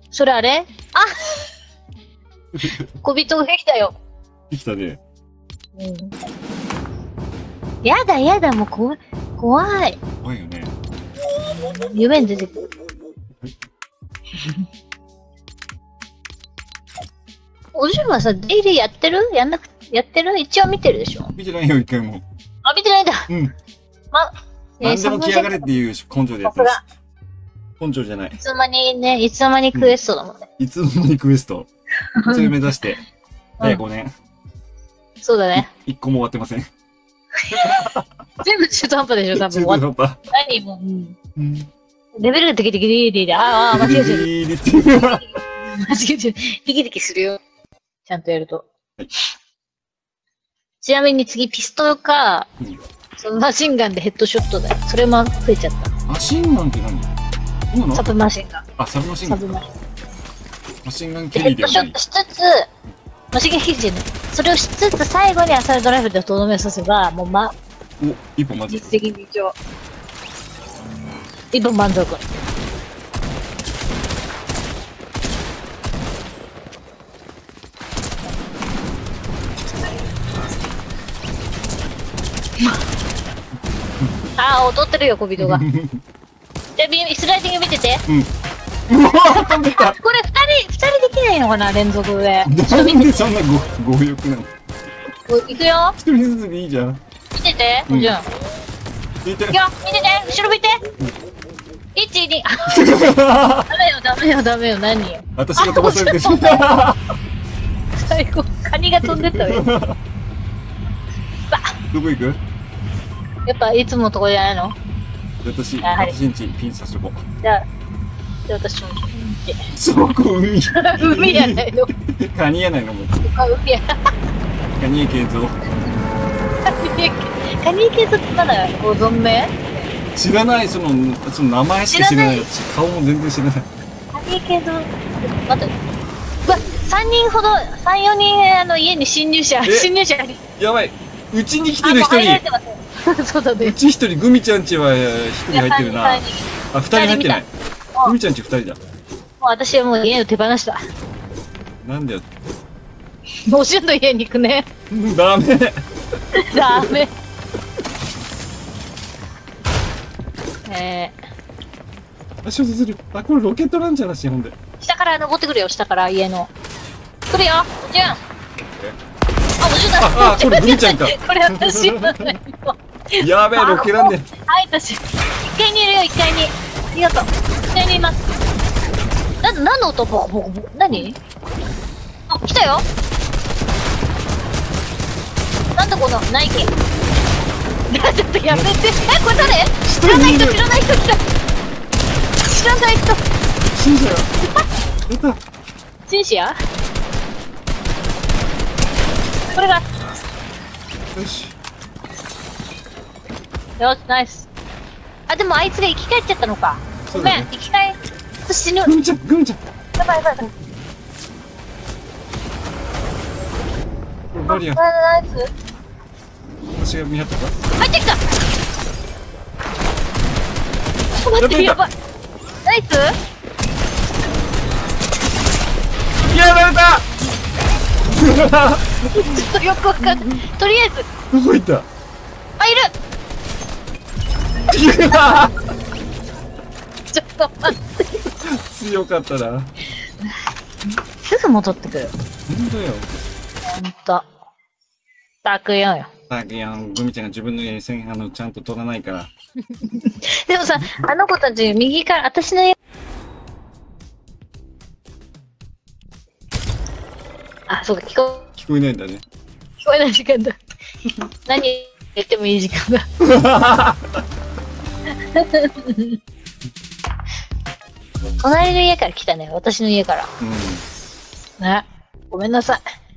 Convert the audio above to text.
それあれあ小人ができたよ。 できたね。 うん。やだやだ、もう怖い。怖い。 怖いよね。 夢に出てくる。おじゅんはさ、デイリーやってるやってる一応見てるでしょ。 見てないよ、一回も。 あ、見てないんだ。 うん。 ま、 何でも来やがれっていう根性でやってます。根性じゃない。 いつの間にね、いつの間にクエストだもんね。 いつの間にクエスト。それ目指して、5年。 そうだね。 1個も終わってません。 全部中途半端でしょ、多分。 中途半端。 何も、レベルがテキテキリリリ間違えてる。間違えてる。テキテキするよ。ちゃんとやると。ちなみに次、ピストルか、そのマシンガンでヘッドショットだよ。それも増えちゃった。 マシンガンって何？ サブマシンガン。 あ、サブマシンガン。マシンガンキリではない。 ヘッドショットしつつ、マシンガンキリじゃない。それをしつつ、最後にアサルトライフルでとどめさせば、もう一本まず。 実的に一応。一本満足。ああ、踊ってるよ、小人が。じゃあ、スライディング見てて。 うわ飛んでた。 これ二人できないのかな、連続で。 なんでそんな強欲なの？ いくよ。 一人ずつでいいじゃん。 見てて、じゃあ。 見て。 いくよ、見てて、後ろ見て。1、2、ダメよ、何よ。 私が飛ばされてる。 最後、カニが飛んでったよ。 どこ行く？ やっぱいつものとこじゃないの？ 私んちピンさせとこう。 じゃあ私もそこ海。 海やないの。 カニやないのもう。 あ、海や。 カニエケイゾウ。 カニエケイゾウってまだご存命？ 知らない、その名前しか知らない。顔も全然知らない。 カニエケイゾウ、待って。うわ、3人ほど、3、4人家に侵入者。 やばい。うちに来てる一人。 そうだね。 うち一人、グミちゃんちは一人入ってるな。あ、2人入ってない。グミちゃんち2人だ。 もう私はもう家を手放した。 なんでよ。 おしゅんの家に行くね。 ダメ。 ダメ。 衝突する。あ、これロケットランチャーだし、ほんで。 下から登ってくるよ、下から家の。来るよ、おじゅん。あ、おじゅんだ。 あ、これグミちゃんか。 これ私の。 やべえ、ロケランで。 はい、私。1階にいるよ、1階に。ありがとう。1階にいます。何の音？ボコボコボコ。何？あ、来たよ。なんだこのナイキ。ちょっとやめて。これ誰？知らない人来た。知らない人。 シンシア。出た。 シンシア？これが。 よし。 よし、ナイス。あ、でもあいつが生き返っちゃったのか。ごめん、生き返。死ぬ。 グミちゃん。 やばい。 バリア。 ナイス。 私が見張ったか？ 入ってきた。待って、やばい。ナイス。 やられた。 ちょっとよくわかんない。とりあえず。 どこ行った？ あ、いる。ちょっと待って。 強かったな。 すぐ戻ってくる。 ほんとよ。 ほんと。たくよ。 グミちゃんが自分の家に線ちゃんと取らないから。 でもさ、あの子たち右から、私の家。あ、そうか、聞こえないんだね。 聞こえない時間だ。何言ってもいい時間だ。隣の家から来たね、私の家から。ね、ごめんなさい。